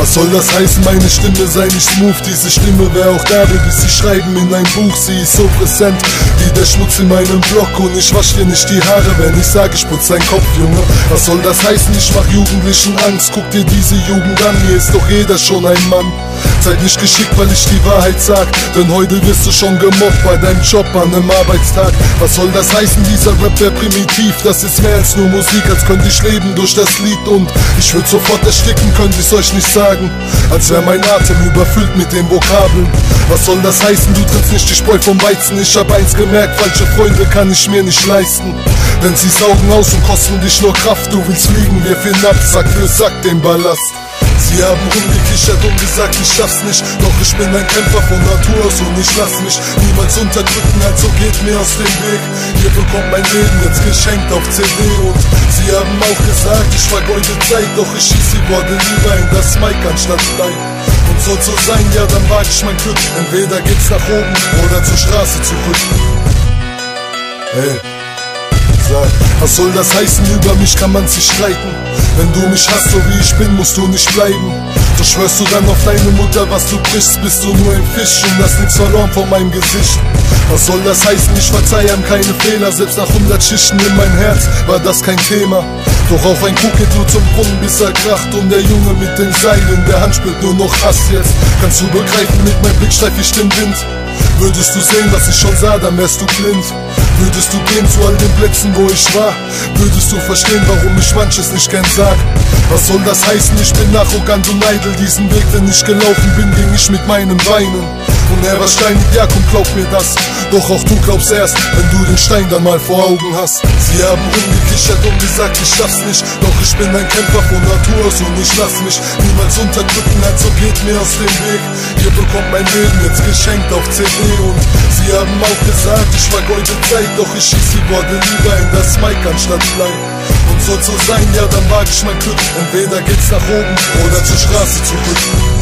Was soll das heißen, meine Stimme sei nicht smooth? Diese Stimme wäre auch da, würde sie schreiben in ein Buch. Sie ist so präsent wie der Schmutz in meinem Block. Und ich wasch dir nicht die Haare, wenn ich sage, ich putz deinen Kopf, Junge. Was soll das heißen, ich mach Jugendlichen Angst? Guck dir diese Jugend an, hier ist doch jeder schon ein Mann. Seid nicht geschickt, weil ich die Wahrheit sag, denn heute wirst du schon gemobbt bei deinem Job an einem Arbeitstag. Was soll das heißen, dieser Rap wär primitiv? Das ist mehr als nur Musik, als könnte ich leben durch das Lied. Und ich würd sofort ersticken, könnte ich's euch nicht sagen, als wär mein Atem überfüllt mit den Vokabeln. Was soll das heißen, du trittst nicht die Spreu vom Weizen? Ich hab eins gemerkt, falsche Freunde kann ich mir nicht leisten, denn sie saugen aus und kosten dich nur Kraft. Du willst fliegen, wir finden ab, Sack für Sack den Ballast. Sie haben rumgekichert und gesagt, ich schaff's nicht, doch ich bin ein Kämpfer von Natur aus und ich lass mich niemals unterdrücken, also geht mir aus dem Weg. Ihr bekommt mein Leben jetzt geschenkt auf CD und sie haben auch gesagt, ich vergeude Zeit, doch ich schieß die Worte lieber in das Mic anstatt Blei. Und soll so sein, ja dann wag ich mein Glück, entweder geht's nach oben oder zur Straße zurück. Hey. Was soll das heißen, über mich kann man sich streiten? Wenn du mich hast, so wie ich bin, musst du nicht bleiben. Doch schwörst du dann auf deine Mutter, was du brichst, bist du nur ein Fisch und hast nichts verloren vor meinem Gesicht. Was soll das heißen, ich verzeih ihm keine Fehler, selbst nach 100 Schichten in mein Herz war das kein Thema. Doch auch ein Kuh geht nur zum Brunnen, bis er kracht und der Junge mit den Seilen in der Hand spürt nur noch Hass jetzt. Kannst du begreifen, mit meinem Blick streif ich den Wind. Würdest du sehen, was ich schon sah, dann wärst du blind. Würdest du gehen zu all den Plätzen, wo ich war, würdest du verstehen, warum ich manches nicht gern sag. Was soll das heißen, ich bin arrogant und eitel, diesen Weg, den ich gelaufen bin, ging ich mit meinen Beinen. Und er war steinig, ja komm, glaub mir das, doch auch du glaubst erst, wenn du den Stein dann mal vor Augen hast. Sie haben rumgekichert und gesagt, ich schaff's nicht, doch ich bin ein Kämpfer von Natur aus und ich lass mich niemals unterdrücken, also geht mir aus dem Weg. Ihr bekommt mein Leben jetzt geschenkt auf CD und sie haben auch gesagt, ich vergeude Zeit, doch ich schieß die Worte lieber in das Mic anstatt Blei. Und soll so sein, ja dann wag ich mein Glück, entweder geht's nach oben oder zur Straße zurück.